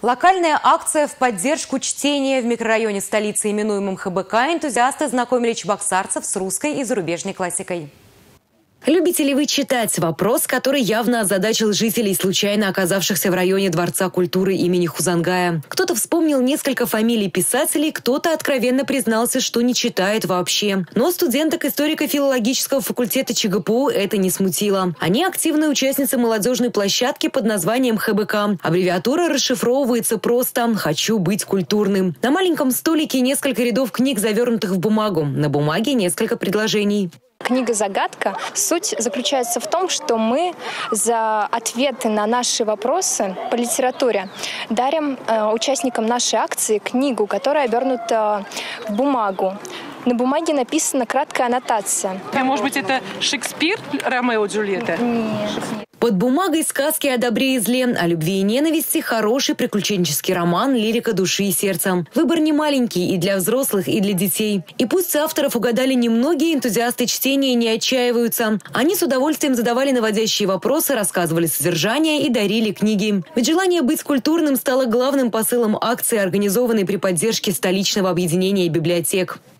Локальная акция в поддержку чтения в микрорайоне столицы, именуемом ХБК, энтузиасты знакомили чебоксарцев с русской и зарубежной классикой. Любите ли вы читать? Вопрос, который явно озадачил жителей, случайно оказавшихся в районе Дворца культуры имени Хузангая. Кто-то вспомнил несколько фамилий писателей, кто-то откровенно признался, что не читает вообще. Но студенток историко-филологического факультета ЧГПУ это не смутило. Они активные участницы молодежной площадки под названием ХБК. Аббревиатура расшифровывается просто «Хочу быть культурным». На маленьком столике несколько рядов книг, завернутых в бумагу. На бумаге несколько предложений. Книга-загадка. Суть заключается в том, что мы за ответы на наши вопросы по литературе дарим участникам нашей акции книгу, которая обернута в бумагу. На бумаге написана краткая аннотация. Может быть, это Шекспир, Ромео и Джульетта? Нет. Под бумагой сказки о добре и зле, о любви и ненависти, хороший приключенческий роман, лирика души и сердца. Выбор не маленький и для взрослых, и для детей. И пусть авторов угадали немногие, энтузиасты чтения не отчаиваются. Они с удовольствием задавали наводящие вопросы, рассказывали содержание и дарили книги. Ведь желание быть культурным стало главным посылом акции, организованной при поддержке столичного объединения библиотек.